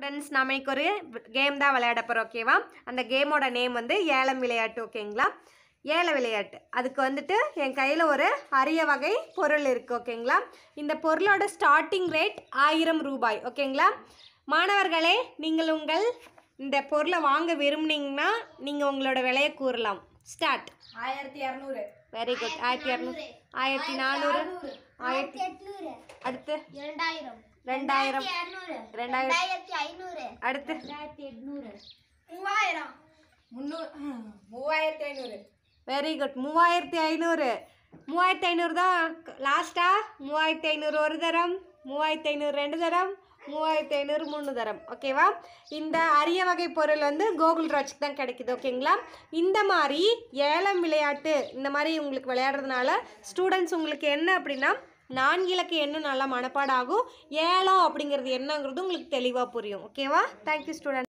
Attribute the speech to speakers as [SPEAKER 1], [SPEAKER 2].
[SPEAKER 1] Students நாம இன்னைக்கு ஒரு கேம் தான் விளையாட போகிறோம். ஓகேவா? அந்த கேமோட நேம் வந்து ஏலம் விளையாட்டு. ஓகேங்களா? ஏல விளையாட்டு. அதுக்கு வந்துட்டு என் கையில் ஒரு அரிய வகை பொருள் இருக்குது. ஓகேங்களா? இந்த பொருளோட ஸ்டார்டிங் ரேட் 1000 ரூபாய். ஓகேங்களா? மாணவர்களே, நீங்கள் உங்கள் இந்த பொருளை வாங்க விரும்புனீங்கன்னா நீங்கள் உங்களோட விலையை கூறலாம். ஸ்டார்ட்.
[SPEAKER 2] 1200.
[SPEAKER 1] Very good. 1200, 1400, 1800, அடுத்து
[SPEAKER 2] 2000,
[SPEAKER 1] 2000,
[SPEAKER 2] 2500,
[SPEAKER 1] அடுத்து
[SPEAKER 2] 2800, 3000, 3500.
[SPEAKER 1] Very good. 3500. 3500 தான் லாஸ்டா. 3500 ஒரு தரம், 3500 ரெண்டு தரம், 3500 மூணு தரம். ஓகேவா? இந்த அரிய வகை பொருள் வந்து கோகுல் ராஜ்க்கு தான் கிடைக்குது. ஓகேங்களா? இந்த மாதிரி ஏலம் விளையாட்டு இந்த மாதிரி உங்களுக்கு விளையாடுறதுனால ஸ்டூடெண்ட்ஸ் உங்களுக்கு என்ன அப்படின்னா 4 இலக்க எண்ணும் நல்லா மனப்பாடம் ஆகும். ஏலம் அப்படிங்கிறது என்னங்கிறது உங்களுக்கு தெளிவாக புரியும். ஓகேவா? Thank you student.